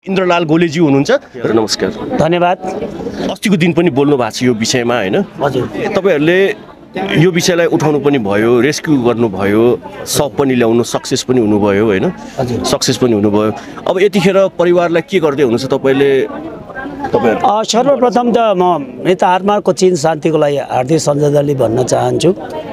इन्द्रलाल गोलेजी हुनुहुन्छ। नमस्कार, धन्यवाद। अस्तिको दिन पनि बोल्नु भएको छ यो विषयमा हैन? हजुर, तपाईहरुले यो विषयलाई उठाउनु पनि भयो, रेस्क्यु गर्नुभयो, सब पनि ल्याउनु सक्सेस पनि हुनुभयो हैन? हजुर, सक्सेस पनि हुनुभयो। अब यतिखेर परिवारलाई के गर्दै हुनुहुन्छ तपाईले? सर्वप्रथम त म नेता आत्माको चिन शान्तिको लागि हार्दिक श्रद्धाञ्जली भन्न चाहन्छु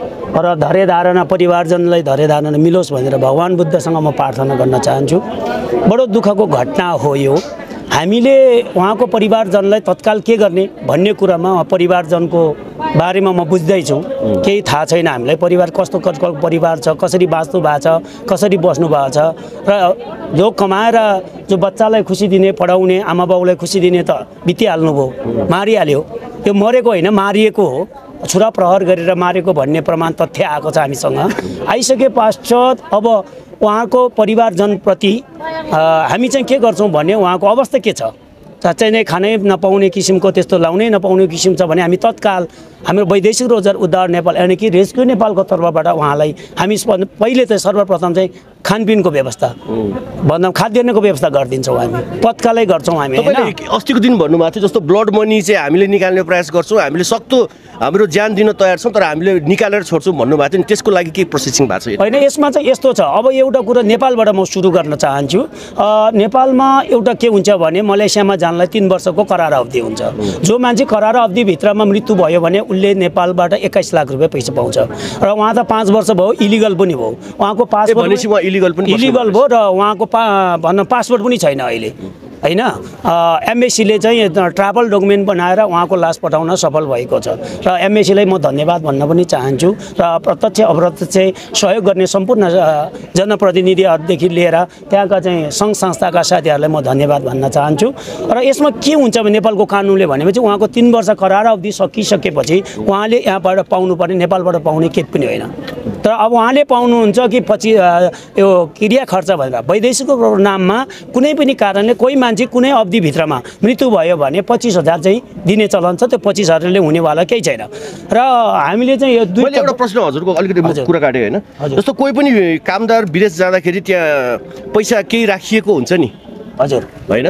र धैर्य धारणा परिवारजनलाई धैर्य धारणा मिलोस् भनेर भगवान् बुद्धसँग म प्रार्थना गर्न चाहन्छु। बडो दुःखको घटना हो यो। हामीले उहाँको परिवारजनलाई तत्काल के गर्ने भन्ने कुरामा परिवारजनको बारेमा म बुझ्दैछु। केही थाहा छैन हामीलाई परिवार कस्तो परिवार छ, कसरी बाँच्नु भएको छ, कसरी बस्नु भएको छ र जो कमाएर जो बच्चालाई खुसी दिने, पढाउने, आमा बाउलाई खुसी दिने त बितिहाल्नु भयो, मारिहाल्यो। यो मरेको होइन मारिएको हो, छुरा प्रहार गरेर मारेको भन्ने प्रमाण तथ्य आएको छ हामीसँग। आइसके पश्चात अब उहाँको परिवारजनप्रति हामी चाहिँ के गर्छौँ भने उहाँको अवस्था के छ, साँच्चै नै खानै नपाउने किसिमको, त्यस्तो लाउनै नपाउने किसिम छ भने हामी तत्काल हाम्रो वैदेशिक रोजगार उद्धार नेपाल यानि कि रेस्क्यु नेपालको तर्फबाट उहाँलाई हामी पहिले त सर्वप्रथम चाहिँ खानपिनको व्यवस्था भन्दा खाद्यान्नको व्यवस्था गरिदिन्छौँ, हामी तत्कालै गर्छौँ हामी। अस्तिको दिन भन्नुभएको थियो जस्तो ब्लड मनी चाहिँ हामीले निकाल्ने प्रयास गर्छौँ, हामीले सक्दो हाम्रो ज्यान दिन तयार छौँ, तर हामीले निकालेर छोड्छौँ भन्नुभएको थियो नि, त्यसको लागि के प्रोसेसिङ भएको छ? होइन, यसमा चाहिँ यस्तो छ। अब एउटा कुरा नेपालबाट म सुरु गर्न चाहन्छु। नेपालमा एउटा के हुन्छ भने मलेसियामा जानलाई 3 वर्षको करार अवधि हुन्छ। जो मान्छे करार अवधिभित्रमा मृत्यु भयो भने उसले नेपालबाट 21 लाख रुपियाँ पैसा पाउँछ र उहाँ त 5 वर्ष भयो इलिगल पनि भयो, उहाँको पासपोर्ट इलिगल भयो र उहाँको पासपोर्ट पनि छैन अहिले हैन। एमएससीले चाहिँ ट्राभल डकुमेन्ट बनाएर उहाँको लास पठाउन सफल भएको छ र एमएससीलाई म धन्यवाद भन्न पनि चाहन्छु र प्रत्यक्ष अप्रत्यक्ष सहयोग गर्ने सम्पूर्ण जनप्रतिनिधिहरूदेखि लिएर त्यहाँका चाहिँ सङ्घ संस्थाका साथीहरूलाई म धन्यवाद भन्न चाहन्छु। र यसमा के हुन्छ भने नेपालको कानुनले भनेपछि उहाँको 3 वर्ष करार अवधि सकिसकेपछि उहाँले यहाँबाट पाउनुपर्ने, नेपालबाट पाउने केही पनि होइन। तर अब उहाँले पाउनुहुन्छ कि पछि यो क्रिया खर्च भनेर वैदेशिकको नाममा कुनै पनि कारणले कोही मान्छे कुनै अवधिभित्रमा मृत्यु भयो भने 25,000 चाहिँ दिने चलन छ। त्यो 25,000ले हुनेवाला केही छैन। र हामीले चाहिँ यो एउटा प्रश्न हजुरको अलिकति कुरा काटे होइन, जस्तो कोही पनि कामदार विदेश जाँदाखेरि त्यहाँ पैसा केही राखिएको हुन्छ नि? हजुर, होइन,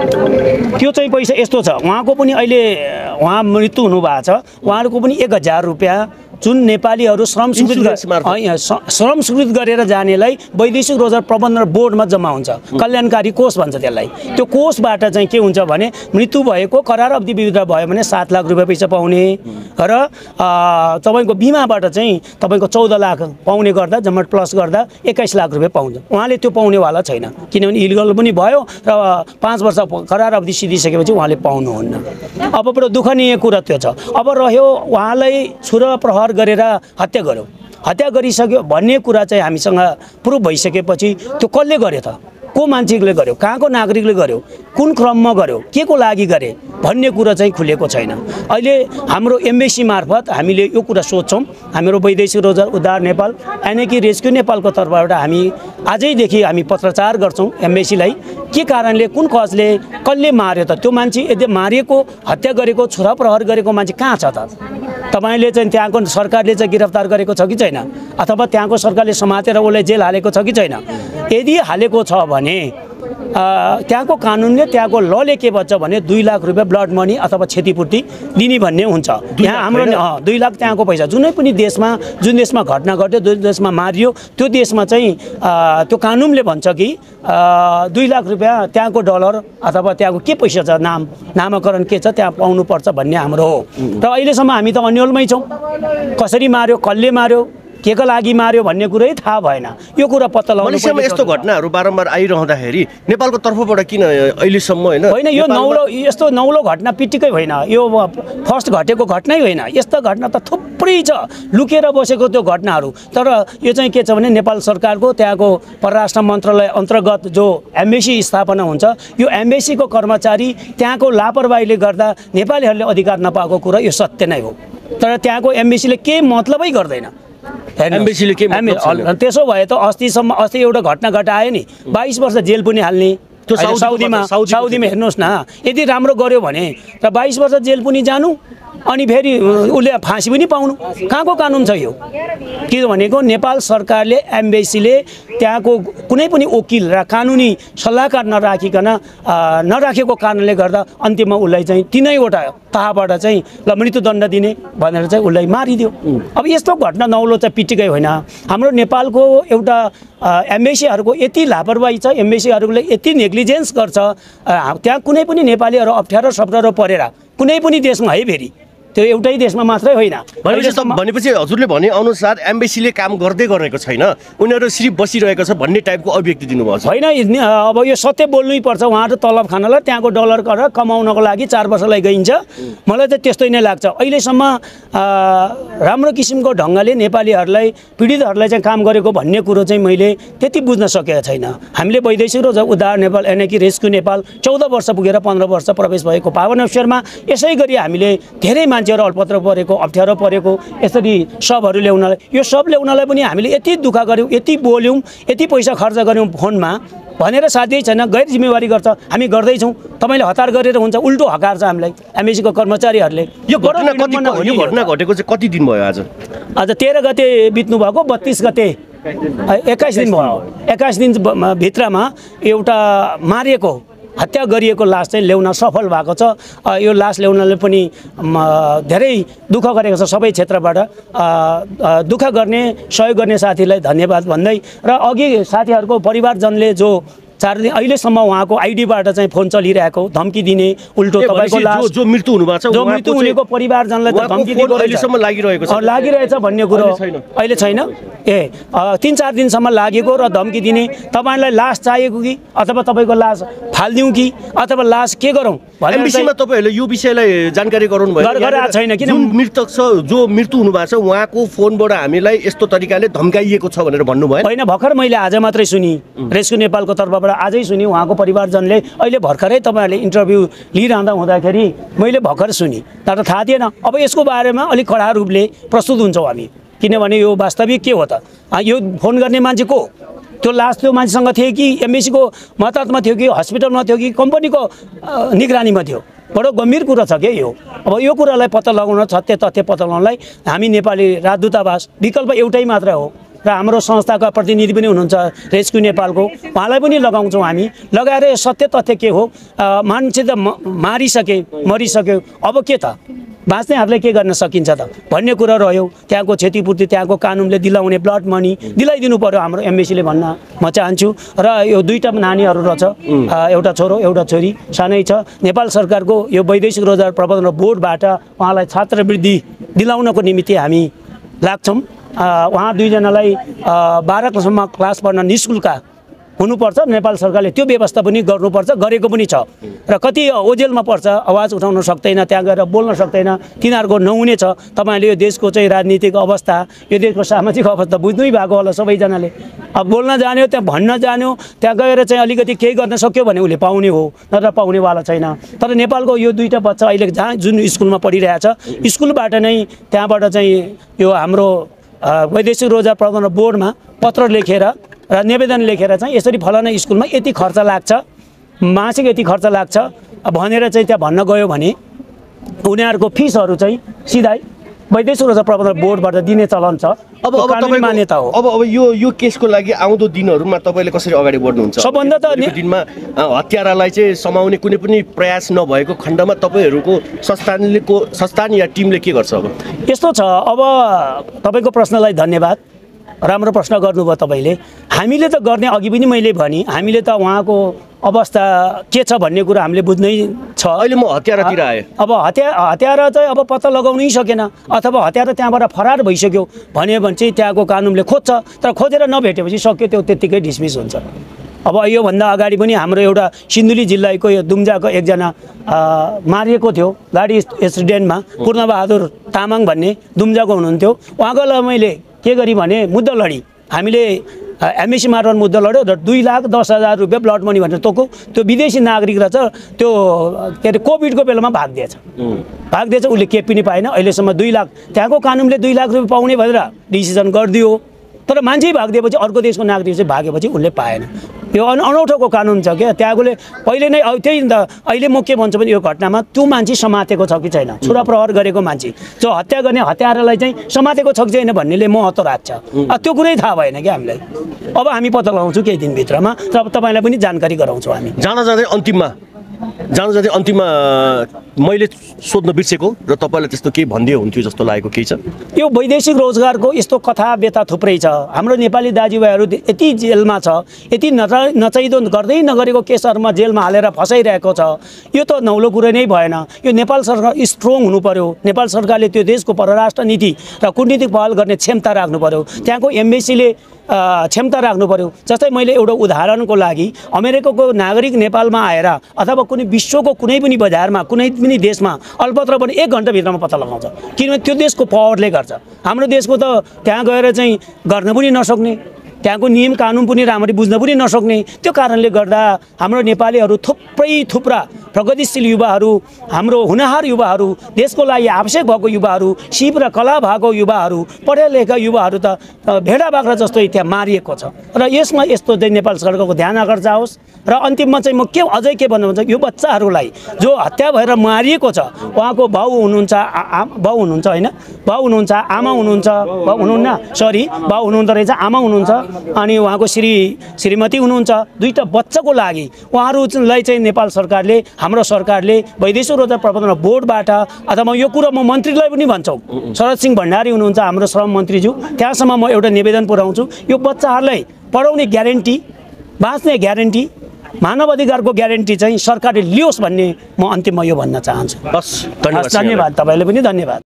त्यो चाहिँ पैसा यस्तो छ, उहाँको पनि अहिले उहाँ मृत्यु हुनुभएको छ, उहाँहरूको पनि 1,000 रुपियाँ जुन नेपालीहरू श्रम स्वीकृत गरेर जानेलाई वैदेशिक रोजगार प्रबन्धन बोर्डमा जम्मा हुन्छ, कल्याणकारी कोष भन्छ त्यसलाई। त्यो कोषबाट चाहिँ के हुन्छ भने मृत्यु भएको करार अवधिभित्र भयो भने 7 लाख रुपियाँ पैसा पाउने र तपाईँको बिमाबाट चाहिँ तपाईँको 14 लाख पाउने गर्दा जम्मा प्लस गर्दा 21 लाख रुपियाँ पाउँछ। उहाँले त्यो पाउनेवाला छैन किनभने इलिगल पनि भयो र 5 वर्ष करार अवधि सिधिसकेपछि उहाँले पाउनुहुन्न। अब बडो दुःखनीय कुरा त्यो छ। अब रह्यो उहाँलाई छुरा प्रहार गरेर हत्या गर्यो, हत्या गरिसक्यो भन्ने कुरा चाहिँ हामीसँग प्रुफ भइसकेपछि त्यो कसले गर्यो त, को मान्छेले गर्यो, कहाँको नागरिकले गर्यो, कुन क्रममा गर्यो, के को लागि गरे भन्ने कुरा चाहिँ खुलेको छैन। अहिले हाम्रो एम्बेसी मार्फत हामीले यो कुरा सोध्छौँ। हाम्रो वैदेशिक रोजगार उद्धार नेपाल यानि कि रेस्क्यु नेपालको तर्फबाट हामी आजैदेखि हामी पत्रचार गर्छौँ एम्बेसीलाई, के कारणले कुन कसले कसले मार्यो त, त्यो मान्छे यदि मारिएको हत्या गरेको छुरा प्रहार गरेको मान्छे कहाँ छ त? तपाईँले चाहिँ त्यहाँको सरकारले चाहिँ गिरफ्तार गरेको छ कि छैन, अथवा त्यहाँको सरकारले समातेर उसलाई जेल हालेको छ कि छैन? यदि हालेको छ भने त्यहाँको कानुनले त्यहाँको लले के भन्छ भने 2 लाख रुपियाँ ब्लड मनी अथवा क्षतिपूर्ति दिने भन्ने हुन्छ। यहाँ हाम्रो 2 लाख त्यहाँको पैसा जुनै पनि देशमा जुन देशमा घटना घट्यो, जुन देशमा मारियो त्यो देशमा चाहिँ त्यो कानुनले भन्छ कि 2 लाख रुपियाँ त्यहाँको डलर अथवा त्यहाँको के पैसा छ नामाकरण के छ त्यहाँ पाउनुपर्छ भन्ने हाम्रो हो। र अहिलेसम्म हामी त अन्यलमै छौँ, कसरी मार्यो, कसले मार्यो, के को लागि मार्यो भन्ने कुरै थाहा भएन। यो कुरा पत्ता लगाउनु मलेसियामा यस्तो घटनाहरू बारम्बार आइरहँदाखेरि नेपालको तर्फबाट किन अहिलेसम्म होइन यो यस्तो नौलो घटना पिटिकै होइन, यो फर्स्ट घटेको घटनै होइन। यस्तो घटना त थुप्रै छ लुकेर बसेको त्यो घटनाहरू। तर यो चाहिँ के छ भने नेपाल सरकारको त्यहाँको परराष्ट्र मन्त्रालय अन्तर्गत जो एम्बेसी स्थापना हुन्छ, यो एम्बेसीको कर्मचारी त्यहाँको लापरवाहीले गर्दा नेपालीहरूले अधिकार नपाएको कुरा यो सत्य नै हो। तर त्यहाँको एम्बेसीले केही मतलबै गर्दैन। एम्बेसीले के त्यसो भए त अस्ति एउटा घटना घटायो नि, 22 वर्ष जेल पनि हाल्ने त्यो साउदीमा हेर्नुहोस् न, यदि राम्रो गर्यो भने र 22 वर्ष जेल पनि जानु अनि फेरि उसले फाँसी पनि पाउनु कहाँको कानुन छ यो के भनेको नेपाल सरकारले एम्बेसीले त्यहाँको कुनै पनि वकिल र कानुनी सल्लाहकार नराखेको कारणले गर्दा अन्त्यमा उसलाई चाहिँ 3वटा तहबाट चाहिँ ल मृत्युदण्ड दिने भनेर चाहिँ उसलाई मारिदियो। अब यस्तो घटना नौलो चाहिँ पिटिकै होइन। हाम्रो नेपालको एउटा एम्बेसीहरूको यति लापरवाही छ, एम्बेसीहरूले यति नेग्लिजेन्स गर्छ। त्यहाँ कुनै पनि नेपालीहरू अप्ठ्यारो परेर कुनै पनि देशमा है फेरि त्यो एउटै देशमा मात्रै होइन। भनेपछि हजुरले भने अनुसार एम्बेसीले काम गर्दै गरेको छैन, उनीहरू सिर्फ बसिरहेको छ भन्ने टाइपको अभिव्यक्ति दिनुभएको छ। होइन, अब यो सत्य बोल्नै पर्छ। उहाँहरू तलब खानलाई त्यहाँको डलर गरेर कमाउनको लागि 4 वर्षलाई गइन्छ। मलाई त त्यस्तै नै लाग्छ। अहिलेसम्म राम्रो किसिमको ढङ्गले नेपालीहरूलाई पीडितहरूलाई चाहिँ काम गरेको भन्ने कुरो चाहिँ मैले त्यति बुझ्न सकेको छैन। हामीले वैदेशिक रोजगार उद्धार नेपाल यानि कि रेस्क्यु नेपाल 14 वर्ष पुगेर 15 वर्ष प्रवेश भएको पावन अवसरमा यसै गरी हामीले धेरै मान्छेहरू अल्पत्र परेको अप्ठ्यारो परेको यसरी सबहरू ल्याउनलाई यो सब ल्याउनलाई पनि हामीले यति दुःख गऱ्यौँ, यति बोल्यौँ, यति पैसा खर्च गऱ्यौँ फोनमा भनेर साध्यै छैन। गैर जिम्मेवारी गर्छ, हामी गर्दैछौँ। तपाईँले हतार गरेर हुन्छ, उल्टो हकार छ हामीलाई एमएसीको कर्मचारीहरूले। यो घटना घटेको चाहिँ कति दिन भयो? आज 13 गते बित्नु भएको, 32 गते 21 दिन भयो। 21 दिन भित्रमा एउटा मारिएको हत्या गरिएको लास चाहिँ ल्याउन सफल भएको छ। यो लास ल्याउनले पनि धेरै दुःख गरेको छ। सबै क्षेत्रबाट दुःख गर्ने सहयोग गर्ने साथीलाई धन्यवाद भन्दै र अघि साथीहरूको परिवारजनले जो 4 दिन अहिलेसम्म उहाँको आइडीबाट चाहिँ फोन चलिरहेको धम्की दिने उल्टो तपाईँको लास जो मृत्यु हुनुभएको छ, जो मृत्यु हुनेको परिवारजनलाई त धम्की दिएको अहिलेसम्म लागिरहेछ भन्ने कुरो अहिले छैन। 3-4 दिनसम्म लागेको र धम्की दिने तपाईँलाई लास चाहिएको कि अथवा तपाईँको लास फालिदिउँ कि अथवा लास के गरौँ एमबीसीमा तपाईँहरूले यो विषयलाई जानकारी गराउनु भयो छैन? किन मृतक छ जो मृत्यु हुनुभएको छ उहाँको फोनबाट हामीलाई यस्तो तरिकाले धम्काइएको छ भनेर भन्नुभयो? होइन, भर्खर मैले आज मात्रै सुनि, रेस्क्यु नेपालको तर्फबाट आजै सुनि। उहाँको परिवारजनले अहिले भर्खरै तपाईँहरूले इन्टरभ्यू लिइरहँदा हुँदाखेरि मैले भर्खर सुनि, तर थाहा थिएन। अब यसको बारेमा अलिक कडा रूपले प्रस्तुत हुन्छौँ हामी, किनभने यो वास्तविक के हो त? यो फोन गर्ने मान्छे को? त्यो लास त्यो मान्छेसँग थियो कि एमबीसीको महतातमा थियो कि हस्पिटलमा थियो कि कम्पनीको निगरानीमा थियो? बडो गम्भीर कुरा छ के यो। अब यो कुरालाई पत्ता लगाउन, सत्य तथ्य पत्ता लगाउनलाई हामी नेपाली राजदूतावास विकल्प एउटै मात्र हो र हाम्रो संस्थाका प्रतिनिधि पनि हुनुहुन्छ रेस्क्यु नेपालको, उहाँलाई पनि लगाउँछौँ हामी। लगाएर सत्य तथ्य के हो, मान्छे त मरिसक्यो, अब के त बाँच्नेहरूले के गर्न सकिन्छ त भन्ने कुरा रह्यो। त्यहाँको क्षतिपूर्ति त्यहाँको कानुनले दिलाउने ब्लड मनी दिलाइदिनु पर्यो हाम्रो एमबीसीले भन्न म चाहन्छु। र यो 2टा नानीहरू रहेछ, एउटा छोरो एउटा छोरी सानै छ। नेपाल सरकारको यो वैदेशिक रोजगार प्रबन्धन बोर्डबाट उहाँलाई छात्रवृत्ति दिलाउनको निमित्त हामी लाग्छौँ। उहाँ 2जनालाई 12 क्लाससम्म क्लास पढ्न निःशुल्क हुनुपर्छ। नेपाल सरकारले त्यो व्यवस्था पनि गर्नुपर्छ, गरेको पनि छ। र कति ओजेलमा पर्छ, आवाज उठाउन सक्दैन, त्यहाँ गएर बोल्न सक्दैन, तिनीहरूको नहुने छ। तपाईँले यो देशको चाहिँ राजनीतिक अवस्था, यो देशको सामाजिक अवस्था बुझ्नै भएको होला सबैजनाले। अब बोल्न जान्यो, त्यहाँ भन्न जान्यो, त्यहाँ गएर चाहिँ अलिकति केही गर्न सक्यो भने उसले पाउने हो, नत्र पाउनेवाला छैन। तर नेपालको यो 2टा बच्चा अहिले जुन स्कुलमा पढिरहेछ, स्कुलबाट नै त्यहाँबाट चाहिँ यो हाम्रो वैदेशिक रोजगार प्रबन्धन बोर्डमा पत्र लेखेर र निवेदन लेखेर चाहिँ यसरी फलाना स्कुलमा यति खर्च लाग्छ, मासिक यति खर्च लाग्छ भनेर चाहिँ त्यहाँ भन्न गयो भने उनीहरूको फिसहरू चाहिँ सिधै वैदेशिक रोजगार प्रबन्धन बोर्डबाट दिने चलन छ। अब तपाईको मान्यता हो। अब यो केसको लागि आउँदो दिनहरूमा तपाईँले कसरी अगाडि बढ्नुहुन्छ? सबभन्दा त दिनमा हत्यारालाई चाहिँ समाउने कुनै पनि प्रयास नभएको खण्डमा तपाईँहरूको संस्थान या टिमले के गर्छ? अब यस्तो छ, अब तपाईँको प्रश्नलाई धन्यवाद, राम्रो प्रश्न गर्नुभयो तपाईँले। हामीले त गर्ने अघि पनि मैले भने हामीले त उहाँको अवस्था के छ भन्ने कुरा हामीले बुझ्नै छ। अहिले म हत्यारातिर आएँ, अब हत्यारा चाहिँ अब पत्ता लगाउनै सकेन अथवा हत्यारा त्यहाँबाट फरार भइसक्यो भने चाहिँ त्यहाँको कानुनले खोज्छ, तर खोजेर नभेटेपछि सक्यो त्यो त्यत्तिकै डिसमिस हुन्छ। अब योभन्दा अगाडि पनि हाम्रो एउटा सिन्धुली जिल्लाको यो दुम्जाको एकजना मारिएको थियो गाडी एक्सिडेन्टमा, पूर्णबहादुर तामाङ भन्ने दुम्जाको हुनुहुन्थ्यो। उहाँकोलाई मैले के गरी भने मुद्दा लडी, हामीले एमएसी मार्फत मुद्दा लड्यो र 2,10,000 रुपियाँ ब्लड मनी भनेर तोको। त्यो विदेशी नागरिक रहेछ, त्यो के अरे कोभिडको बेलामा भागिदिएछ, उसले केही पनि पाएन। अहिलेसम्म 2 लाख, त्यहाँको कानुनले 2 लाख रुपियाँ पाउने भनेर डिसिजन गरिदियो। तर मान्छे भागिदिएपछि अर्को देशको नागरिक चाहिँ भागेपछि उसले पाएन। यो अनौठोको कानुन छ क्या, त्यहाँकोले पहिले नै त्यही त अहिले म के भन्छु भने यो घटनामा त्यो मान्छे समातेको छ कि छैन, छुरा प्रहार गरेको मान्छे जो हत्या गर्ने हत्यारालाई चाहिँ समातेको छ कि छैन भन्नेले महत्त्व राख्छ। त्यो कुरै थाहा भएन क्या हामीलाई। अब हामी पत्ता लगाउँछौँ केही दिनभित्रमा, तब तपाईँलाई पनि जानकारी गराउँछौँ हामी। जाँदा अन्तिममा मैले सोध्न बिर्सेको र तपाईँलाई त्यस्तो केही भनिदियो हुन्थ्यो जस्तो लागेको केही छ? यो वैदेशिक रोजगारको यस्तो कथा व्यथा थुप्रै छ। हाम्रो नेपाली दाजुभाइहरू यति जेलमा छ, यति नचाहिँदो गर्दै नगरेको केसहरूमा जेलमा हालेर फसाइरहेको छ। यो त नौलो कुरो नै भएन। यो नेपाल सरकार स्ट्रङ हुनु पर्यो। नेपाल सरकारले त्यो देशको परराष्ट्र नीति र कूटनीतिक पहल गर्ने क्षमता राख्नु पर्यो। त्यहाँको एम्बेसीले क्षमता राख्नु पर्यो। जस्तै मैले एउटा उदाहरणको लागि अमेरिकाको नागरिक नेपालमा आएर अथवा कुनै विश्वको कुनै पनि बजारमा कुनै पनि देशमा अल्पत्र पनि 1 घन्टाभित्रमा पत्ता लगाउँछ, किनभने त्यो देशको पावरले गर्छ। हाम्रो देशको त त्यहाँ गएर चाहिँ गर्न पनि नसक्ने, त्यहाँको नियम कानुन पनि राम्ररी बुझ्न पनि नसक्ने। त्यो कारणले गर्दा हाम्रो नेपालीहरू थुप्रा प्रगतिशील युवाहरू, हाम्रो हुनहार युवाहरू, देशको लागि आवश्यक भएको युवाहरू, सिप र कला भएको युवाहरू, पढे लेखा युवाहरू त भेडा बाख्रा जस्तो त्यहाँ मारिएको छ। र यसमा यस्तो चाहिँ नेपाल सरकारको ध्यान आकर्षण जाओस्। र अन्तिममा चाहिँ म अझै के भन्नु भन्छ, यो बच्चाहरूलाई जो हत्या भएर मारिएको छ उहाँको बाउ हुनुहुन्छ होइन, बाउ हुनुहुन्छ, आमा हुनुहुन्छ, बाउ हुनुहुन्न, सरी बाउ हुनुहुँदो रहेछ, आमा हुनुहुन्छ, अनि उहाँको श्रीमती हुनुहुन्छ। दुईटा बच्चाको लागि उहाँहरूलाई चाहिँ नेपाल सरकारले, हाम्रो सरकारले वैदेशिक रोजगार प्रबन्धन बोर्डबाट अथवा यो कुरा म मन्त्रीलाई पनि भन्छौँ, शरद सिंह भण्डारी हुनुहुन्छ हाम्रो श्रम मन्त्रीज्यू, त्यहाँसम्म म एउटा निवेदन पुर्याउँछु। यो बच्चाहरूलाई पढाउने ग्यारेन्टी, बाँच्ने ग्यारेन्टी, मानव अधिकारको ग्यारेन्टी चाहिँ सरकारले लियोस् भन्ने म अन्तिममा यो भन्न चाहन्छु। हस्, धन्यवाद। धन्यवाद, तपाईँले पनि धन्यवाद।